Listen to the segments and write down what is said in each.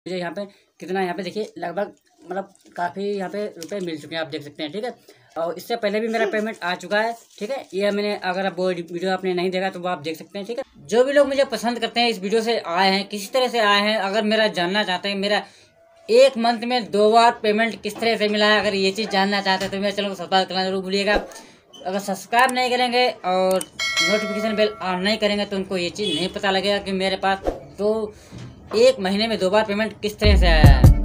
मुझे यहाँ पे कितना यहाँ पे देखिए लगभग मतलब काफ़ी यहाँ पे रुपए मिल चुके हैं, आप देख सकते हैं। ठीक है, और इससे पहले भी मेरा पेमेंट आ चुका है। ठीक है, ये मैंने अगर आप वो वीडियो आपने नहीं देखा तो वो आप देख सकते हैं। ठीक है, जो भी लोग मुझे पसंद करते हैं, इस वीडियो से आए हैं, किसी तरह से आए हैं, अगर मेरा जानना चाहते हैं मेरा एक मंथ में 2 बार पेमेंट किस तरह से मिला है, अगर ये चीज़ जानना चाहते हैं तो मेरे चैनल को सब्सक्राइब करना जरूर भूलिएगा। अगर सब्सक्राइब नहीं करेंगे और नोटिफिकेशन बेल ऑन नहीं करेंगे तो उनको ये चीज़ नहीं पता लगेगा कि मेरे पास एक महीने में 2 बार पेमेंट किस तरह से आया है।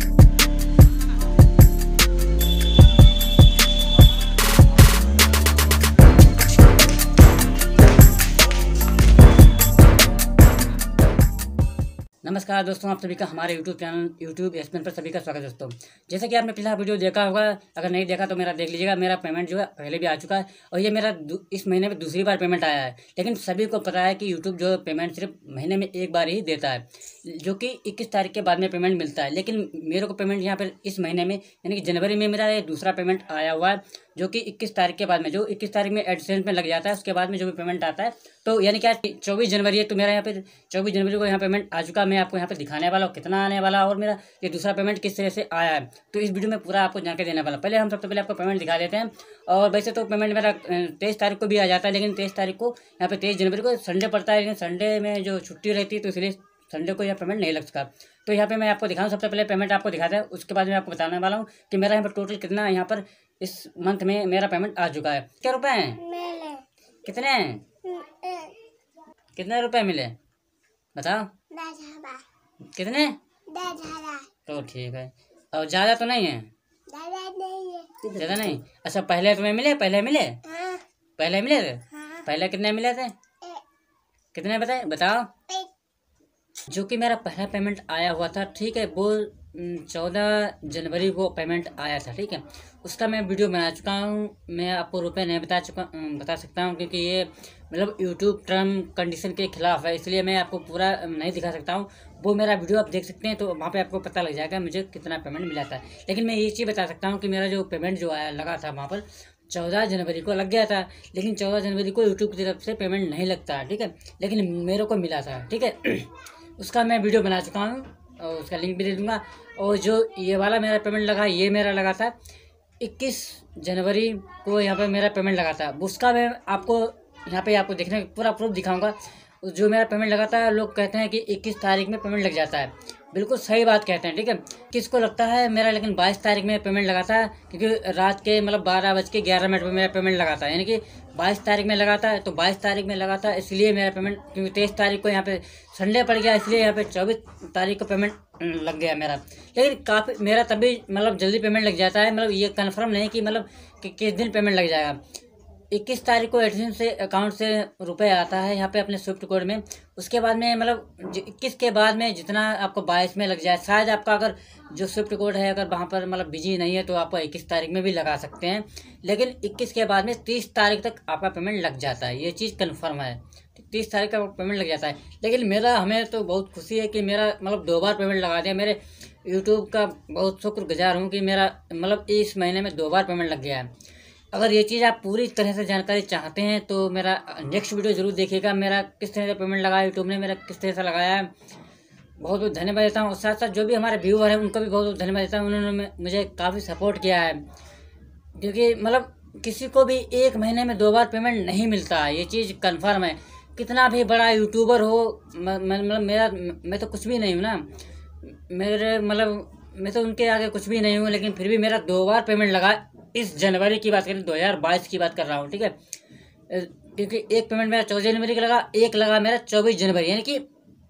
नमस्कार दोस्तों, आप सभी का हमारे YouTube चैनल YouTube एसपीएन पर सभी का स्वागत है। दोस्तों, जैसे कि आपने पिछला वीडियो देखा होगा, अगर नहीं देखा तो मेरा देख लीजिएगा। मेरा पेमेंट जो है पहले भी आ चुका है और ये मेरा इस महीने में दूसरी बार पेमेंट आया है। लेकिन सभी को पता है कि YouTube जो पेमेंट सिर्फ महीने में एक बार ही देता है, जो कि 21 तारीख के बाद में पेमेंट मिलता है। लेकिन मेरे को पेमेंट यहाँ पर इस महीने में यानी कि जनवरी में मेरा ये दूसरा पेमेंट आया हुआ है, जो कि 21 तारीख के बाद में, जो 21 तारीख में एडसेंस में लग जाता है, उसके बाद में जो भी पेमेंट आता है। तो यानी क्या 24 जनवरी है, तो मेरा यहाँ पे 24 जनवरी को यहाँ पेमेंट आ चुका। मैं आपको यहाँ पे दिखाने वाला हूँ कितना आने वाला और मेरा ये दूसरा पेमेंट किस तरह से आया है। तो इस वीडियो में पूरा आपको जानकारी देने वाला। पहले हम सबसे पहले आपको पेमेंट दिखा देते हैं। और वैसे तो पेमेंट मेरा 23 तारीख को भी आ जाता है, लेकिन 23 तारीख को यहाँ पे 23 जनवरी को संडे पड़ता है, लेकिन संडे में जो छुट्टी रहती है तो इसलिए संडे को यह पेमेंट नहीं लग सका। तो यहाँ पे मैं आपको दिखाऊँ, सबसे पहले पेमेंट आपको दिखाता है, उसके बाद मैं आपको बताने वाला हूँ कि मेरा यहाँ पर टोटल कितना यहाँ पर इस मंथ में मेरा पेमेंट आ चुका है। क्या रुपए हैं? कितने कितने रुपए मिले बताओ? 10,000। कितने? 10,000। तो ठीक है, और ज़्यादा तो नहीं है? ज़्यादा नहीं। अच्छा, पहले तुम्हें मिले? पहले मिले? हाँ। पहले मिले थे? हाँ। पहले कितने मिले थे? कितने बताओ? जो कि मेरा पहला पेमेंट आया हुआ था, ठीक है, वो 14 जनवरी को पेमेंट आया था। ठीक है, उसका मैं वीडियो बना चुका हूँ। मैं आपको रुपए नहीं बता सकता हूँ, क्योंकि ये मतलब यूट्यूब टर्म कंडीशन के खिलाफ है, इसलिए मैं आपको पूरा नहीं दिखा सकता हूँ। वो मेरा वीडियो आप देख सकते हैं, तो वहाँ पे आपको पता लग जाएगा मुझे कितना पेमेंट मिला था। लेकिन मैं ये चीज़ बता सकता हूँ कि मेरा जो पेमेंट जो आया लगा था वहाँ पर 14 जनवरी को लग गया था। लेकिन 14 जनवरी को यूट्यूब की तरफ से पेमेंट नहीं लगता, ठीक है, लेकिन मेरे को मिला था। ठीक है, उसका मैं वीडियो बना चुका हूँ और उसका लिंक भी दे दूँगा। और जो ये वाला मेरा पेमेंट लगा, ये मेरा लगा था 21 जनवरी को यहाँ पे मेरा पेमेंट लगा था। उसका मैं आपको यहाँ पे आपको देखने पूरा प्रूफ दिखाऊंगा। जो मेरा पेमेंट लगा था, लोग कहते हैं कि 21 तारीख में पेमेंट लग जाता है, बिल्कुल सही बात कहते हैं। ठीक है, किसको लगता है मेरा, लेकिन 22 तारीख में पेमेंट लगा था, क्योंकि रात के मतलब 12:11 पर मेरा पेमेंट लगा था, यानी कि 22 तारीख में लगा था। तो 22 तारीख में लगा था इसलिए मेरा पेमेंट, क्योंकि 23 तारीख को यहाँ पे संडे पड़ गया, इसलिए यहाँ पे 24 तारीख को पेमेंट लग गया मेरा। लेकिन काफ़ी मेरा तभी मतलब जल्दी पेमेंट लग जाता है, मतलब ये कन्फर्म नहीं कि मतलब कि किस दिन पेमेंट लग जाएगा। 21 तारीख को एडसेंस से अकाउंट से रुपए आता है यहाँ पे अपने स्विफ्ट कोड में। उसके बाद में मतलब 21 के बाद में जितना आपको 22 में लग जाए, शायद आपका अगर जो स्विफ्ट कोड है अगर वहाँ पर मतलब बिजी नहीं है तो आप 21 तारीख में भी लगा सकते हैं। लेकिन 21 के बाद में 30 तारीख तक आपका पेमेंट लग जाता है, ये चीज़ कन्फर्म है। 30 तारीख का पेमेंट लग जाता है। लेकिन मेरा हमें तो बहुत खुशी है कि मेरा मतलब 2 बार पेमेंट लगा दिया। मेरे यूट्यूब का बहुत शुक्रगुजार हूँ कि मेरा मतलब इस महीने में 2 बार पेमेंट लग गया है। अगर ये चीज़ आप पूरी तरह से जानकारी चाहते हैं तो मेरा नेक्स्ट वीडियो ज़रूर देखिएगा, मेरा किस तरह से पेमेंट लगाया यूट्यूब ने, मेरा किस तरह से लगाया है। बहुत बहुत धन्यवाद देता हूँ। और साथ साथ जो भी हमारे व्यूअर हैं उनको भी बहुत बहुत धन्यवाद देता हूँ, उन्होंने मुझे काफ़ी सपोर्ट किया है। क्योंकि मतलब किसी को भी एक महीने में 2 बार पेमेंट नहीं मिलता, ये चीज़ कन्फर्म है। कितना भी बड़ा यूट्यूबर हो, मतलब मैं तो कुछ भी नहीं हूँ ना, मेरे मतलब मैं तो उनके आगे कुछ भी नहीं हूँ, लेकिन फिर भी मेरा 2 बार पेमेंट लगा। इस जनवरी की बात करें, 2022 की बात कर रहा हूँ। ठीक है, क्योंकि एक पेमेंट मेरा 14 जनवरी का लगा, एक लगा मेरा 24 जनवरी, यानी कि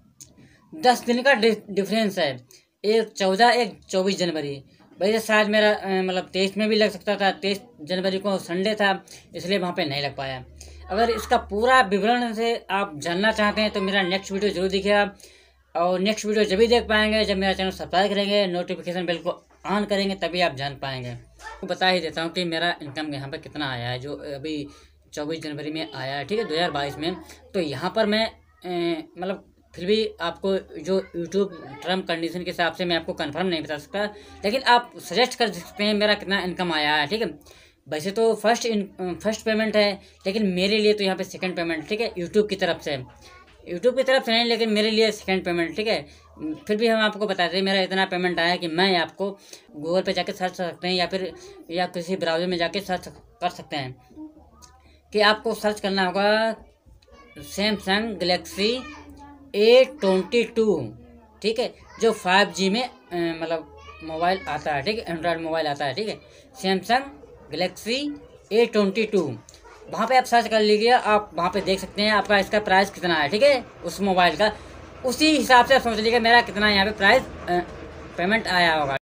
10 दिन का डिफरेंस है। एक 14, एक 24 जनवरी। वैसे शायद मेरा मतलब 23 में भी लग सकता था, 23 जनवरी को संडे था, इसलिए वहाँ पे नहीं लग पाया। अगर इसका पूरा विवरण से आप जानना चाहते हैं तो मेरा नेक्स्ट वीडियो जरूर दिखेगा। और नेक्स्ट वीडियो जब भी देख पाएंगे जब मेरा चैनल सब्सक्राइब करेंगे, नोटिफिकेशन बेल को ऑन करेंगे, तभी आप जान पाएंगे। तो बता ही देता हूँ कि मेरा इनकम यहाँ पे कितना आया है, जो अभी 24 जनवरी में आया है, ठीक है, 2022 में। तो यहाँ पर मैं मतलब फिर भी आपको जो यूट्यूब टर्म कंडीशन के हिसाब से मैं आपको कंफर्म नहीं बता सकता, लेकिन आप सजेस्ट कर सकते हैं मेरा कितना इनकम आया है। ठीक है, वैसे तो फर्स्ट पेमेंट है, लेकिन मेरे लिए तो यहाँ पे सेकंड पेमेंट, ठीक है, यूट्यूब की तरफ से नहीं, लेकिन मेरे लिए सेकंड पेमेंट। ठीक है, फिर भी हम आपको बताते हैं मेरा इतना पेमेंट आया कि मैं आपको गूगल पे जाके सर्च कर सकते हैं, या फिर या किसी ब्राउज़र में जाके सर्च कर सकते हैं कि आपको सर्च करना होगा सैमसंग गलेक्सी A22, ठीक है, जो 5G में मतलब मोबाइल आता है, ठीक है, एंड्रॉयड मोबाइल आता है, ठीक है, सैमसंग गलेक्सी A22। वहाँ पे आप सर्च कर लीजिए, आप वहाँ पे देख सकते हैं आपका इसका प्राइस कितना है, ठीक है, उस मोबाइल का। उसी हिसाब से सोच लीजिएगा मेरा कितना यहाँ पे प्राइस पेमेंट आया होगा।